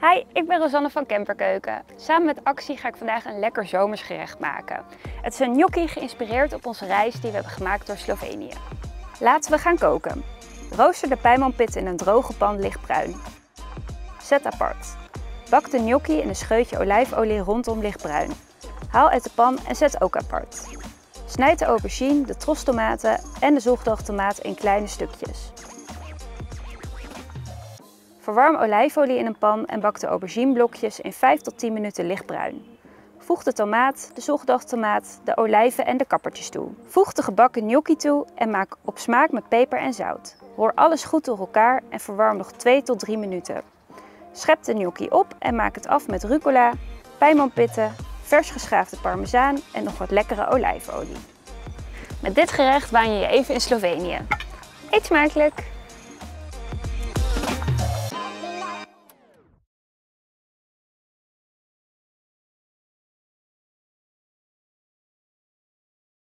Hi, ik ben Rosanne van Camperkeuken. Samen met Actie ga ik vandaag een lekker zomers gerecht maken. Het is een gnocchi geïnspireerd op onze reis die we hebben gemaakt door Slovenië. Laten we gaan koken. Rooster de pijnmanpit in een droge pan lichtbruin. Zet apart. Bak de gnocchi in een scheutje olijfolie rondom lichtbruin. Haal uit de pan en zet ook apart. Snijd de aubergine, de trostomaten en de zoetdroogtomaat in kleine stukjes. Verwarm olijfolie in een pan en bak de aubergineblokjes in 5 tot 10 minuten lichtbruin. Voeg de tomaat, de zoetdroogtomaat, de olijven en de kappertjes toe. Voeg de gebakken gnocchi toe en maak op smaak met peper en zout. Roer alles goed door elkaar en verwarm nog 2 tot 3 minuten. Schep de gnocchi op en maak het af met rucola, pijnmanpitten, vers geschaafde parmezaan en nog wat lekkere olijfolie. Met dit gerecht waan je even in Slovenië. Eet smakelijk!